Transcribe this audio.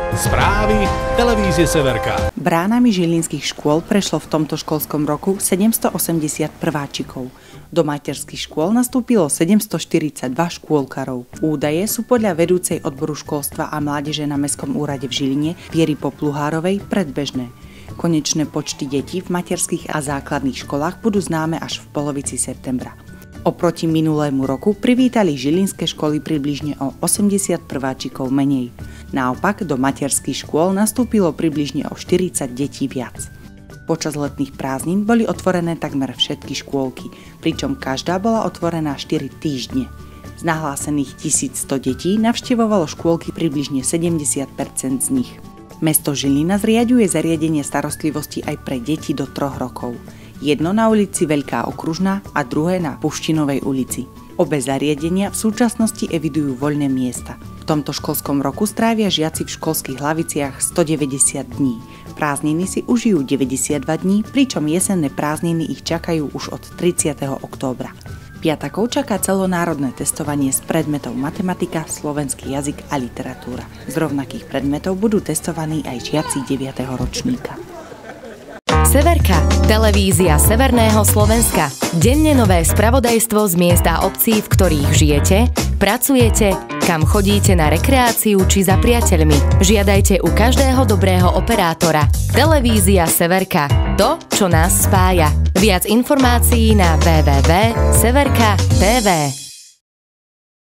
Správy televízie Severka. Bránami žilinských škôl prešlo v tomto školskom roku 780 prváčikov. Do materských škôl nastúpilo 742 škôlkarov. Údaje sú podľa vedúcej odboru školstva a mládeže na Mestskom úrade v Žiline Viery Popluhárovej predbežné. Konečné počty detí v materských a základných školách budú známe až v polovici septembra. Oproti minulému roku privítali žilinské školy približne o 80 prváčikov menej. Naopak do materských škôl nastúpilo približne o 40 detí viac. Počas letných prázdnin boli otvorené takmer všetky škôlky, pričom každá bola otvorená 4 týždne. Z nahlásených 1100 detí navštevovalo škôlky približne 70% z nich. Mesto Žilina zriaďuje zariadenie starostlivosti aj pre deti do 3 rokov. Jedno na ulici Veľká Okružná a druhé na Puštinovej ulici. Obe zariadenia v súčasnosti evidujú voľné miesta. V tomto školskom roku strávia žiaci v školských hlaviciach 190 dní. Prázdniny si užijú 92 dní, pričom jesenné prázdniny ich čakajú už od 30. októbra. Piatakov čaká celonárodné testovanie z predmetov matematika, slovenský jazyk a literatúra. Z rovnakých predmetov budú testovaní aj žiaci 9. ročníka. Severka, televízia Severného Slovenska. Denne nové spravodajstvo z miesta obcí, v ktorých žijete, pracujete, kam chodíte na rekreáciu či za priateľmi. Žiadajte u každého dobrého operátora. Televízia Severka. To, čo nás spája. Viac informácií na www.severka.tv.